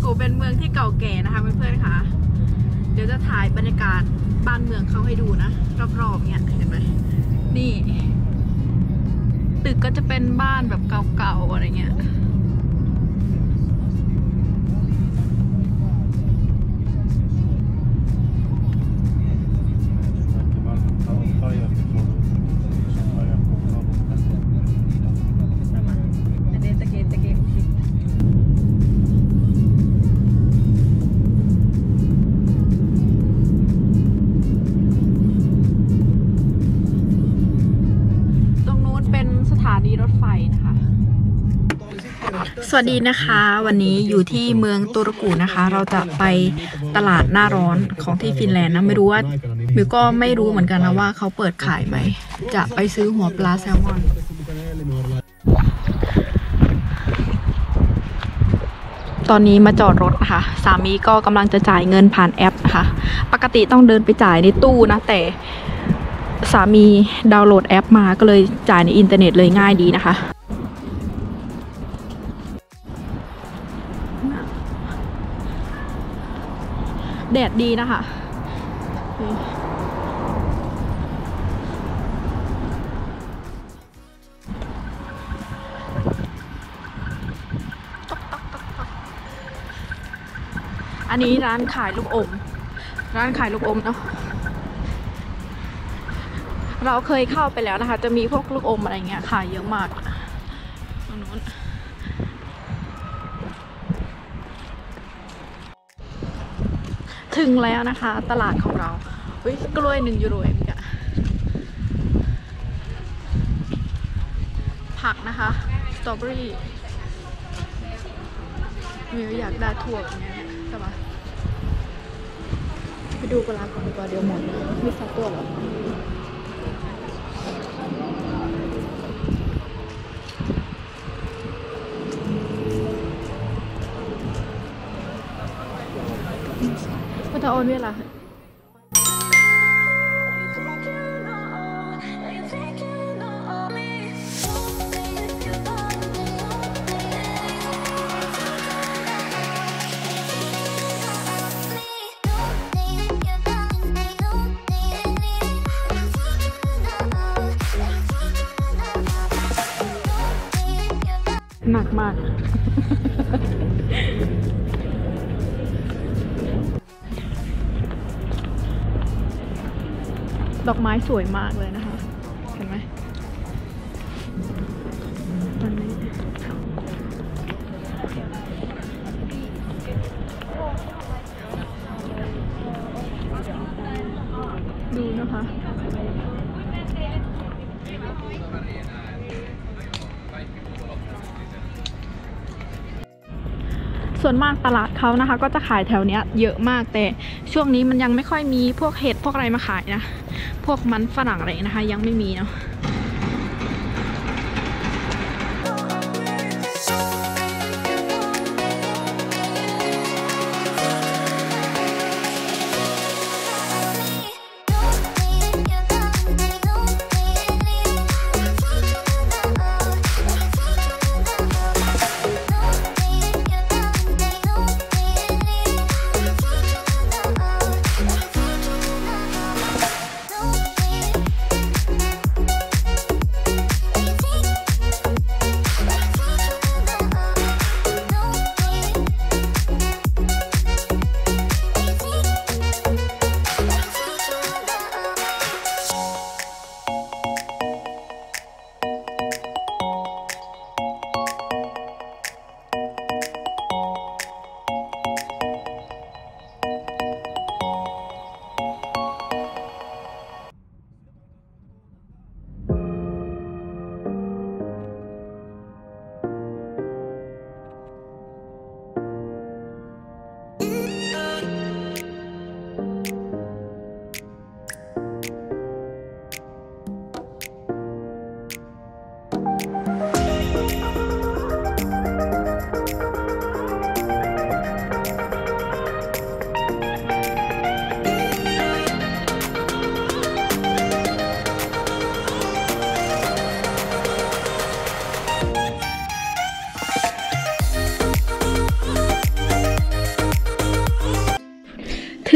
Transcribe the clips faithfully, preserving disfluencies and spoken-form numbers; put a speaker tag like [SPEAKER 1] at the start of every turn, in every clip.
[SPEAKER 1] เป็นเมืองที่เก่าแก่นะคะเพื่อนๆค่ะเดี๋ยวจะถ่ายบรรยากาศบ้านเมืองเขาให้ดูนะรอบๆเนี่ยเห็นไหมนี่ตึกก็จะเป็นบ้านแบบเก่าๆอะไรเงี้ยสวัสดีนะคะวันนี้อยู่ที่เมืองตุรกูนะคะเราจะไปตลาดหน้าร้อนของที่ฟินแลนด์นะไม่รู้ว่ามิวก็ไม่รู้เหมือนกันนะว่าเขาเปิดขายไหมจะไปซื้อหัวปลาแซลมอนตอนนี้มาจอดรถนะคะสามีก็กำลังจะจ่ายเงินผ่านแอปนะคะปกติต้องเดินไปจ่ายในตู้นะแต่สามีดาวน์โหลดแอปมาก็เลยจ่ายในอินเทอร์เน็ตเลยง่ายดีนะคะแดดดีนะคะอันนี้ร้านขายลูกอมร้านขายลูกอมเนาะเราเคยเข้าไปแล้วนะคะจะมีพวกลูกอมอะไรเงี้ยขายเยอะมากตรงนู้นถึงแล้วนะคะตลาดของเราเฮ้ยกล้วยหนึ่งยูโรเองอะผักนะคะสตรอเบอรี่มิวอยากได้ถั่วแบบนี้ใช่ปะไปดูปลาก่อนดีกว่าเดี๋ยวหมดมีสักตัวหรอพุทธโอนเวลาหนักมากดอกไม้สวยมากเลยนะคะเห็นไหมตอนนี้ดูนะคะส่วนมากตลาดเขานะคะก็จะขายแถวเนี้ยเยอะมากแต่ช่วงนี้มันยังไม่ค่อยมีพวกเห็ดพวกอะไรมาขายนะพวกมันฝรั่งอะไรนะคะยังไม่มีเนาะ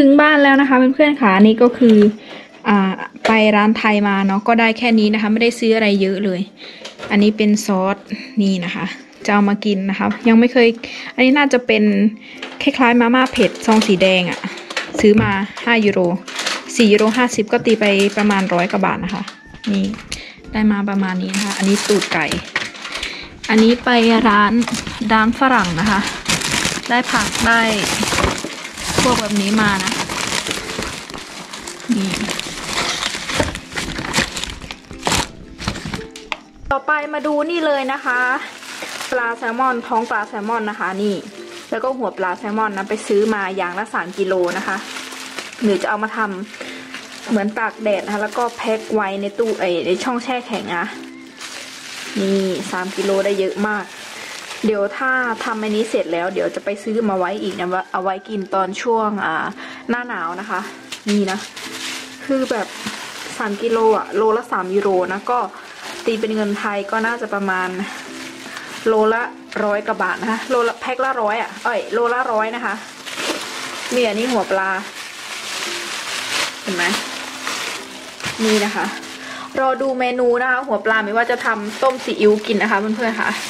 [SPEAKER 1] ถึงบ้านแล้วนะคะเพื่อนๆค่ะนี่ก็คืออ่าไปร้านไทยมาเนาะก็ได้แค่นี้นะคะไม่ได้ซื้ออะไรเยอะเลยอันนี้เป็นซอสนี่นะคะจะเอามากินนะคะยังไม่เคยอันนี้น่าจะเป็นคล้ายๆมาม่าเผ็ดซองสีแดงอะ่ะซื้อมาห้ายูโรสี่ยูโรห้าสิบก็ตีไปประมาณร้อยกว่าบาทนะคะนี่ได้มาประมาณนี้นะคะอันนี้ตูดไก่อันนี้ไปร้านร้านฝรั่งนะคะได้ผักได้พวกแบบนี้มานะนี่ต่อไปมาดูนี่เลยนะคะปลาแซลมอนท้องปลาแซลมอนนะคะนี่แล้วก็หัวปลาแซลมอนนะไปซื้อมาอย่างละสามกิโลนะคะหรือจะเอามาทำเหมือนตากแดดนะคะแล้วก็แพ็คไว้ในตู้ไอในช่องแช่แข็งนะนี่สามกิโลได้เยอะมากเดี๋ยวถ้าทำอันนี้เสร็จแล้วเดี๋ยวจะไปซื้อมาไว้อีกนะว่าเอาไว้กินตอนช่วงอ่าหน้าหนาวนะคะนี่นะคือแบบสามกิโลอ่ะโลละสามยูโรนะก็ตีเป็นเงินไทยก็น่าจะประมาณโลละร้อยกว่าบาทนะคะโลละแพ็คละร้อยอ่ะเอ้ยโลละร้อยนะคะมีอันนี้หัวปลาเห็นไหมนี่นะคะรอดูเมนูนะคะหัวปลาไม่ว่าจะทำต้มซีอิ๊วกินนะคะเพื่อนๆค่ะ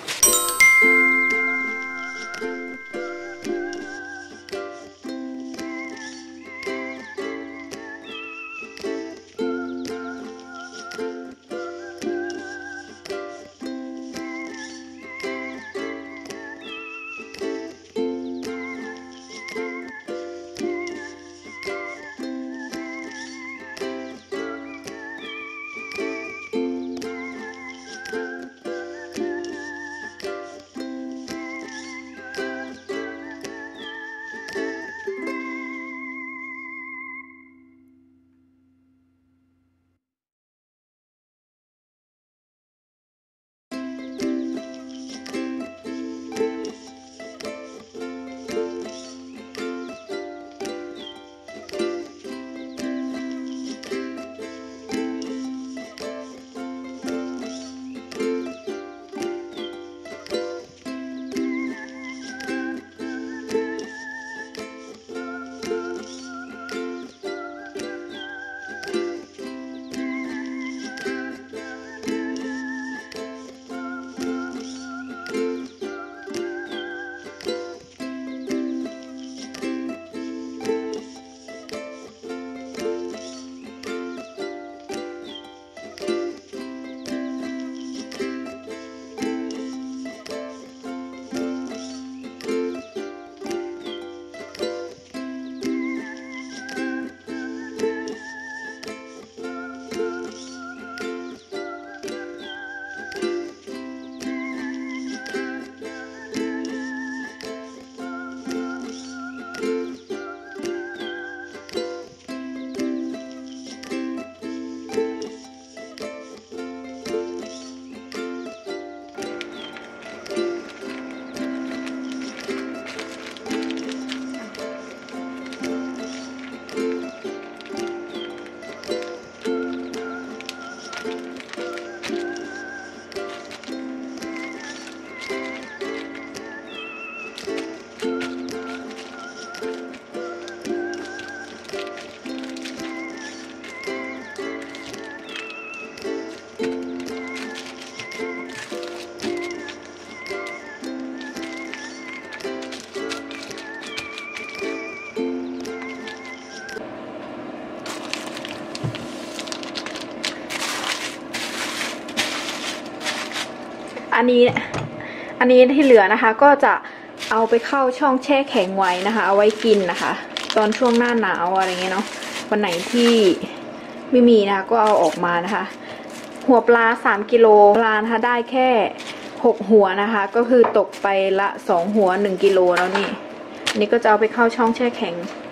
[SPEAKER 1] อันนี้อันนี้ที่เหลือนะคะก็จะเอาไปเข้าช่องแช่แข็งไว้นะคะเอาไว้กินนะคะตอนช่วงหน้าหนาวอะไรเงี้ยเนาะวันไหนที่ไม่มีนะคะก็เอาออกมานะคะหัวปลาสามกิโลปลานะคะได้แค่หกหัวนะคะก็คือตกไปละสองหัวหนึ่งกิโลแล้วนี่อันนี้ก็จะเอาไปเข้าช่องแช่แข็ง